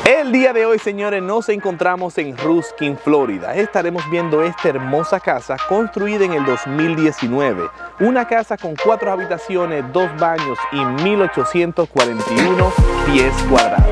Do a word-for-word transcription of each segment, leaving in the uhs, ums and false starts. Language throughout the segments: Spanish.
El día de hoy, señores, nos encontramos en Ruskin, Florida. Estaremos viendo esta hermosa casa construida en el dos mil diecinueve. Una casa con cuatro habitaciones, dos baños y mil ochocientos cuarenta y uno pies cuadrados.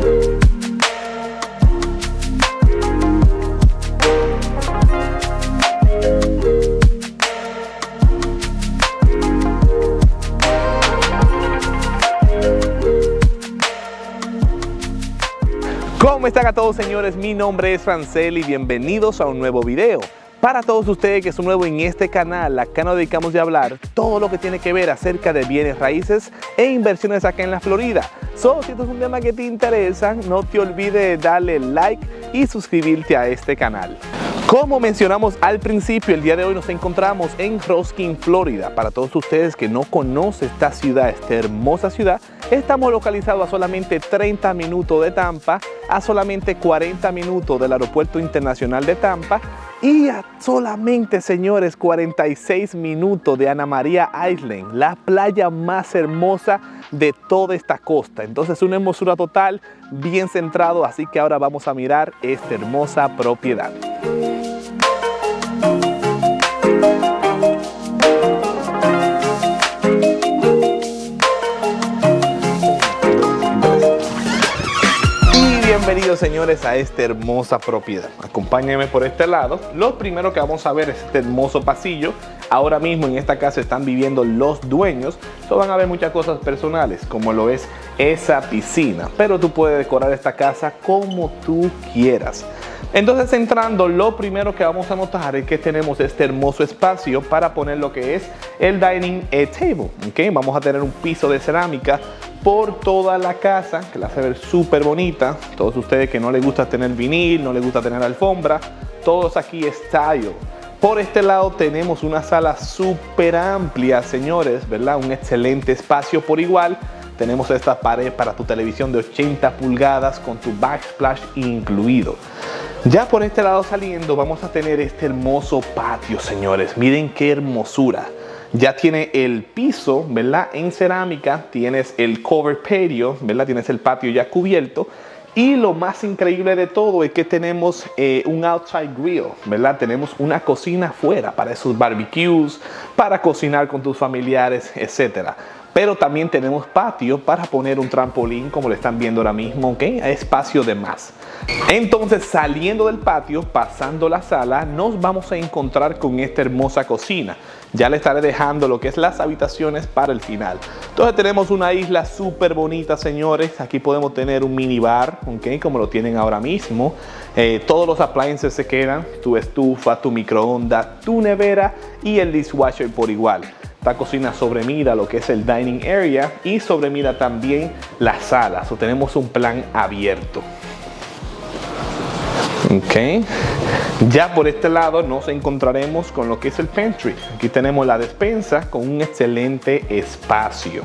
¿Cómo están a todos, señores? Mi nombre es Francel y bienvenidos a un nuevo video. Para todos ustedes que son nuevos en este canal, acá nos dedicamos a hablar todo lo que tiene que ver acerca de bienes raíces e inversiones acá en la Florida. So, si esto es un tema que te interesa, no te olvides de darle like y suscribirte a este canal. Como mencionamos al principio, el día de hoy nos encontramos en Ruskin, Florida. Para todos ustedes que no conocen esta ciudad, esta hermosa ciudad, estamos localizados a solamente treinta minutos de Tampa, a solamente cuarenta minutos del Aeropuerto Internacional de Tampa y a solamente, señores, cuarenta y seis minutos de Ana María Island, la playa más hermosa de toda esta costa. Entonces, una hermosura total, bien centrado, así que ahora vamos a mirar esta hermosa propiedad. Bienvenidos, señores, a esta hermosa propiedad. Acompáñenme por este lado. Lo primero que vamos a ver es este hermoso pasillo. Ahora mismo en esta casa están viviendo los dueños. So van a ver muchas cosas personales, como lo es esa piscina. Pero tú puedes decorar esta casa como tú quieras. Entonces, entrando, lo primero que vamos a notar es que tenemos este hermoso espacio para poner lo que es el dining table. ¿Okay? Vamos a tener un piso de cerámica por toda la casa, que la hace ver súper bonita. Todos ustedes que no les gusta tener vinil, no les gusta tener alfombra, todos aquí style. Por este lado tenemos una sala súper amplia, señores, ¿verdad? Un excelente espacio por igual. Tenemos esta pared para tu televisión de ochenta pulgadas con tu backsplash incluido. Ya por este lado saliendo vamos a tener este hermoso patio, señores. Miren qué hermosura. Ya tiene el piso, ¿verdad? En cerámica, tienes el cover patio, ¿verdad? Tienes el patio ya cubierto. Y lo más increíble de todo es que tenemos eh, un outside grill, ¿verdad? Tenemos una cocina afuera para esos barbecues, para cocinar con tus familiares, etcétera. Pero también tenemos patio para poner un trampolín, como lo están viendo ahora mismo, ¿ok? Hay espacio de más. Entonces, saliendo del patio, pasando la sala, nos vamos a encontrar con esta hermosa cocina. Ya le estaré dejando lo que es las habitaciones para el final. Entonces tenemos una isla súper bonita, señores. Aquí podemos tener un minibar, ¿ok? Como lo tienen ahora mismo. Eh, todos los appliances se quedan. Tu estufa, tu microondas, tu nevera y el dishwasher por igual. Esta cocina sobremira lo que es el dining area y sobremira también las salas. O tenemos un plan abierto. Ok, ya por este lado nos encontraremos con lo que es el pantry. Aquí tenemos la despensa con un excelente espacio.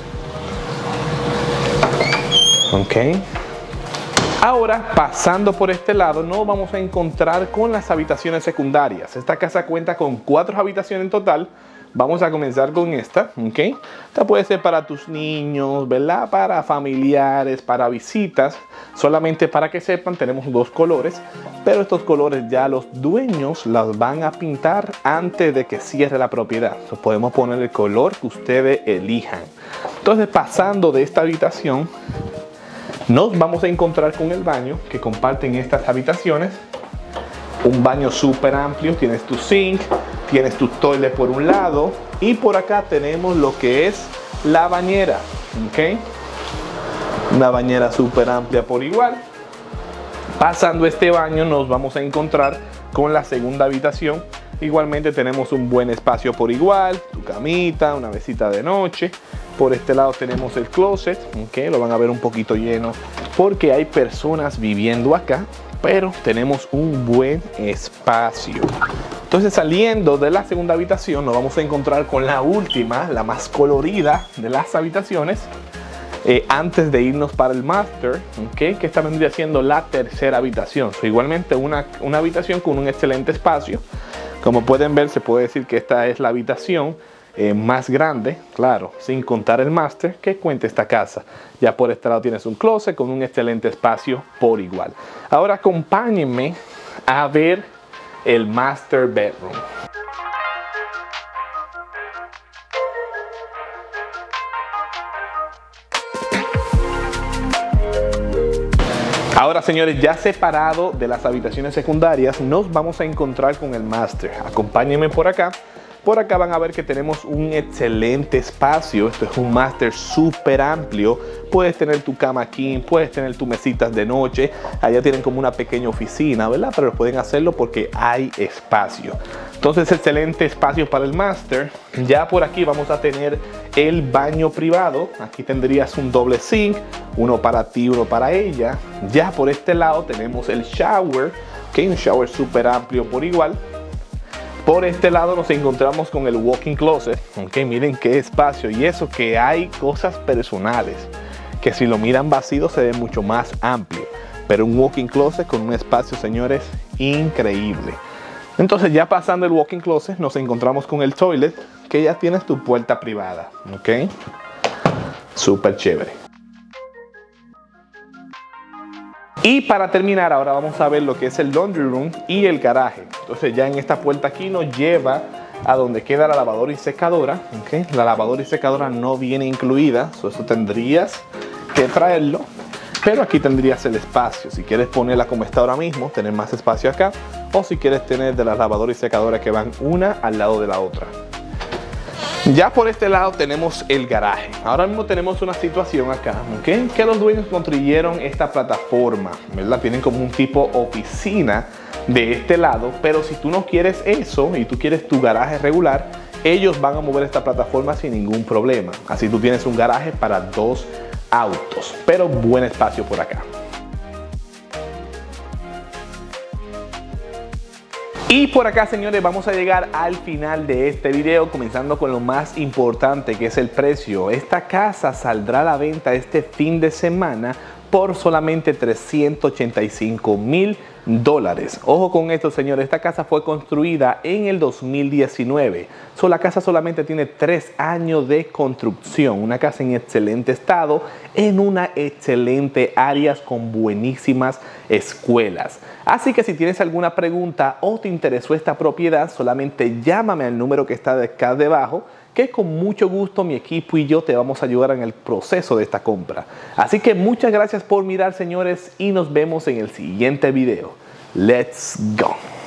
Ok, ahora pasando por este lado nos vamos a encontrar con las habitaciones secundarias. Esta casa cuenta con cuatro habitaciones en total. Vamos a comenzar con esta, ¿ok? Esta puede ser para tus niños, ¿verdad? Para familiares, para visitas. Solamente para que sepan, tenemos dos colores, pero estos colores ya los dueños los van a pintar antes de que cierre la propiedad. Entonces, podemos poner el color que ustedes elijan. Entonces, pasando de esta habitación, nos vamos a encontrar con el baño que comparten estas habitaciones. Un baño súper amplio, tienes tu sink, tienes tu toilet por un lado y por acá tenemos lo que es la bañera, ¿ok? Una bañera súper amplia por igual. Pasando este baño nos vamos a encontrar con la segunda habitación. Igualmente tenemos un buen espacio por igual, tu camita, una mesita de noche. Por este lado tenemos el closet, ¿ok? Lo van a ver un poquito lleno porque hay personas viviendo acá, pero tenemos un buen espacio. Entonces, saliendo de la segunda habitación nos vamos a encontrar con la última, la más colorida de las habitaciones, eh, antes de irnos para el master, ¿okay? Que esta vendría siendo la tercera habitación. So, igualmente una, una habitación con un excelente espacio. Como pueden ver, se puede decir que esta es la habitación eh, más grande, claro, sin contar el master que cuenta esta casa. Ya por este lado tienes un closet con un excelente espacio por igual. Ahora acompáñenme a ver el master bedroom. Ahora, señores, ya separado de las habitaciones secundarias, nos vamos a encontrar con el master. Acompáñenme por acá. Por acá van a ver que tenemos un excelente espacio. Esto es un master súper amplio. Puedes tener tu cama aquí, puedes tener tus mesitas de noche. Allá tienen como una pequeña oficina, ¿verdad? Pero pueden hacerlo porque hay espacio. Entonces, excelente espacio para el master. Ya por aquí vamos a tener el baño privado. Aquí tendrías un doble sink, uno para ti, uno para ella. Ya por este lado tenemos el shower, que es un shower súper amplio por igual. Por este lado nos encontramos con el walk-in closet. Ok, miren qué espacio, y eso que hay cosas personales, que si lo miran vacío se ve mucho más amplio. Pero un walk-in closet con un espacio, señores, increíble. Entonces, ya pasando el walk-in closet, nos encontramos con el toilet, que ya tienes tu puerta privada. Ok, súper chévere. Y para terminar, ahora vamos a ver lo que es el laundry room y el garaje. Entonces, ya en esta puerta aquí nos lleva a donde queda la lavadora y secadora. ¿Okay? La lavadora y secadora no viene incluida, so eso tendrías que traerlo. Pero aquí tendrías el espacio. Si quieres ponerla como está ahora mismo, tener más espacio acá. O si quieres tener de las lavadoras y secadoras que van una al lado de la otra. Ya por este lado tenemos el garaje. Ahora mismo tenemos una situación acá, ¿okay? Que los dueños construyeron esta plataforma, ¿verdad? Tienen como un tipo oficina de este lado, pero si tú no quieres eso y tú quieres tu garaje regular, ellos van a mover esta plataforma sin ningún problema. Así tú tienes un garaje para dos autos, pero buen espacio por acá. Y por acá, señores, vamos a llegar al final de este video, comenzando con lo más importante, que es el precio. Esta casa saldrá a la venta este fin de semana por solamente trescientos ochenta y cinco mil dólares. Ojo con esto, señores, esta casa fue construida en el dos mil diecinueve. So, la casa solamente tiene tres años de construcción. Una casa en excelente estado, en una excelente área con buenísimas escuelas. Así que si tienes alguna pregunta o te interesó esta propiedad, solamente llámame al número que está acá debajo, que con mucho gusto mi equipo y yo te vamos a ayudar en el proceso de esta compra. Así que muchas gracias por mirar, señores, y nos vemos en el siguiente video. Let's go.